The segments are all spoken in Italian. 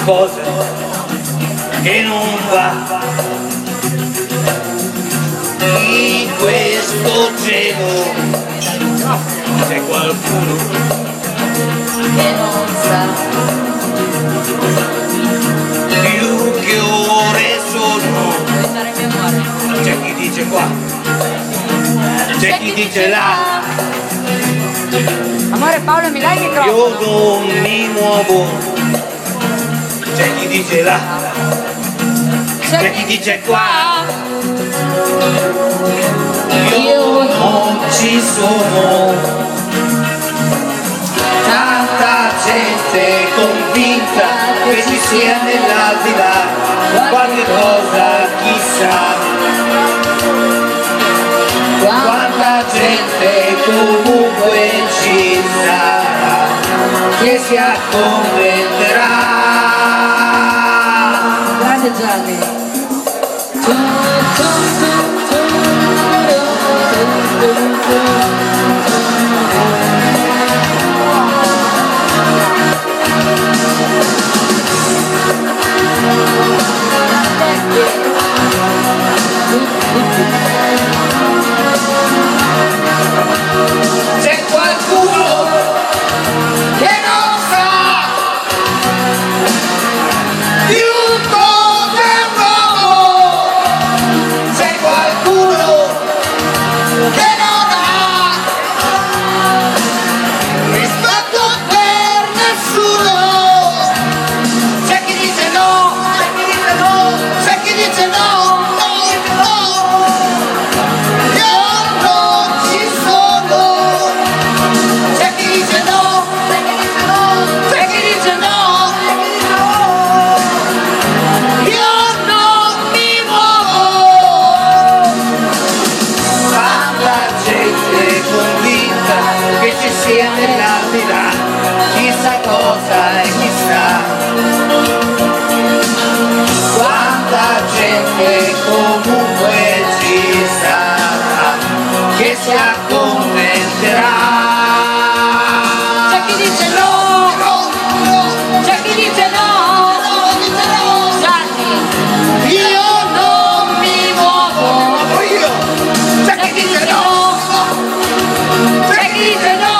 qualcosa che non va in questo cielo. C'è qualcuno che non sa più che ore sono. C'è chi dice qua, c'è chi dice là. Amore Paolo, mi dai il microfono? Io non mi muovo. C'è chi dice là, c'è chi dice qua. Io non ci sono. Tanta gente convinta che ci sia nell'aldilà qualche cosa, chissà. Quanta gente comunque ci sarà che si accontenterà. Grande Gianni. C'è qualcuno che non sa più cos'è un uomo. C'è qualcuno che non ha rispetto per nessuno. C'è chi dice no, c'è chi dice no, c'è chi dice no. Nell'aldilà, chissà cosa e chissà quanta gente comunque ci sarà che si accontenterà. C'è chi dice no, c'è chi dice no, Gianni. Io non mi muovo, io. C'è chi dice no, c'è chi dice no.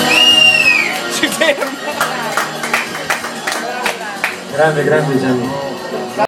Grande, grande Gianni.